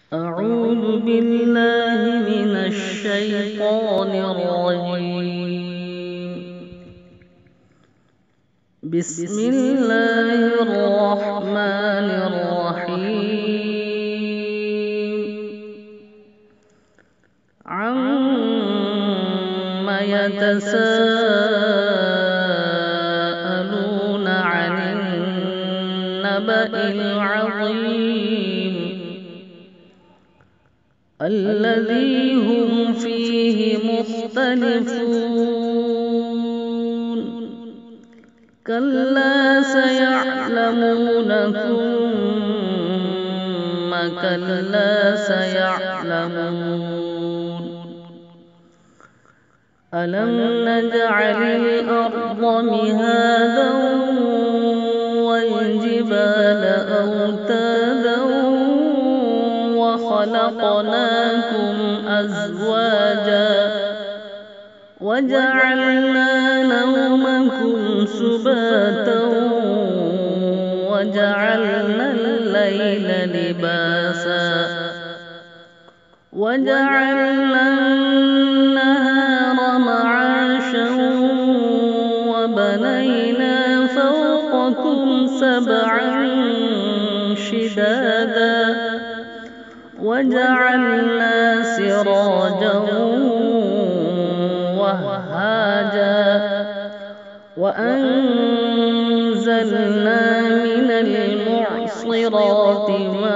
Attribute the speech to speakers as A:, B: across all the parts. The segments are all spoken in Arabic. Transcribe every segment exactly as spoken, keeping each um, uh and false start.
A: أعوذ بالله من الشيطان الرجيم. بسم الله الرحمن الرحيم. عم يتساءلون عن النبأ العظيم الذي هم فيه مختلفون. كلا سيعلمون ثم كلا سيعلمون. ألم نجعل الأرض مهادا والجبال أوتادا وخلقناكم أزواجا وجعلنا نومكم سباتا وجعلنا الليل لباسا وجعلنا النهار معاشا وبنينا فوقكم سبعا شدادا وجعلنا سراجا وهاجا وأنزلنا من المعصرات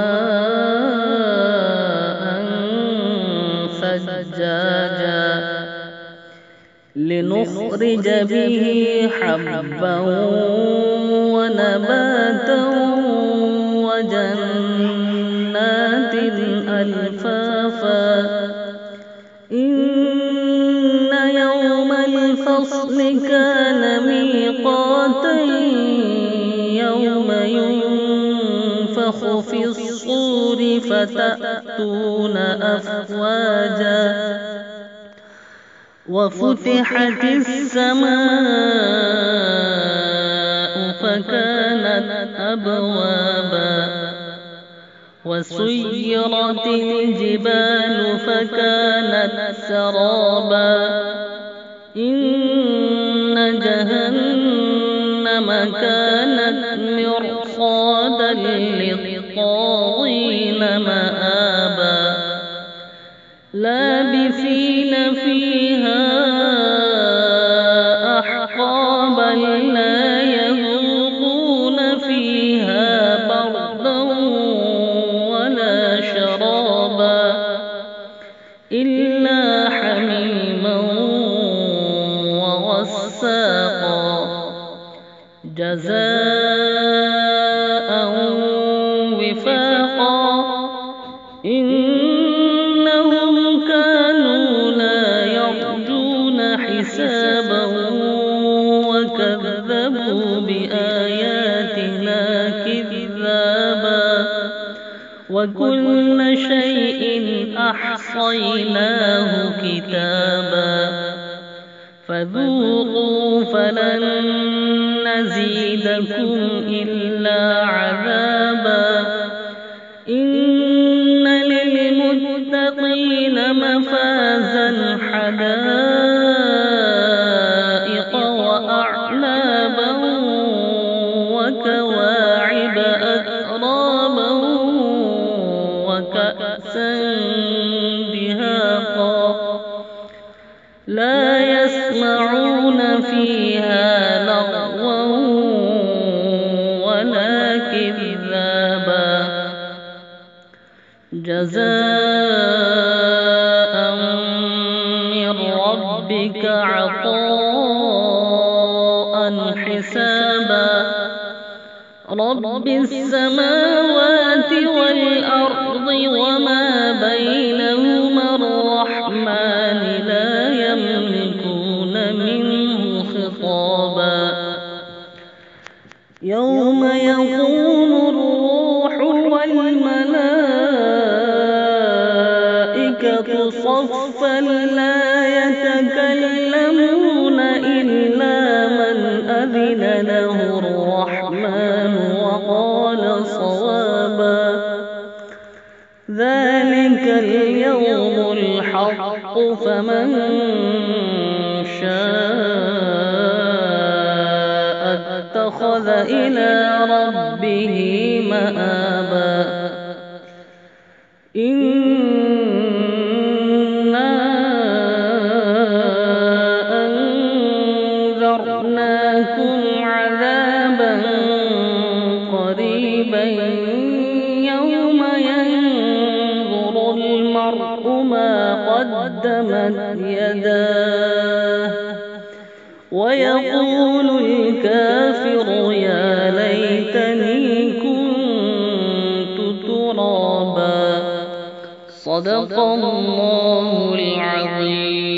A: ماء ثجاجا لنخرج به حبا ونباتا وجنات ألفافا. إن يوم الفصل كان ميقاتا يوم ينفخ في الصور فتأتون أفواجا وفتحت السماء فكانت أبوابا وسيرت الجبال فكانت سرابا. إن جهنم كانت مرصادا للطاغين مآبا لابثين فيها أحقابا لا يذوقون فيها بردا ولا شرابا إلا حميما وغساقا جزاء وفاقا. إنهم كانوا لا يرجون حسابا وكذبوا بآياتنا كذابا وكل شيء أحصيناه كتابا فذوقوا فلن نزيدكم إلا عذابا. إن للمتقين مفازا حدائق وأعنابا وكواعب أترابا وكأسا دهاقا لا يسمعون فيها لغوا ولا كذابا جزاء من ربك عطاء حسابا. رب السماوات والأرض وما بينهما الرحمن لا يملكون منه خطابا. يوم يقوم الروح والملائكة صفا لا يتكلمون إلا من أذن له الرحمن وقال صوابا. ذلك اليوم الحق فمن شاء اتخذ إلى ربه مآبا إنا أنذرناكم عذابا قريبا يوم ينظر المرء ما قدمت يداه ويقول الكافر يا ليتني كنت ترابا. صدق الله العظيم.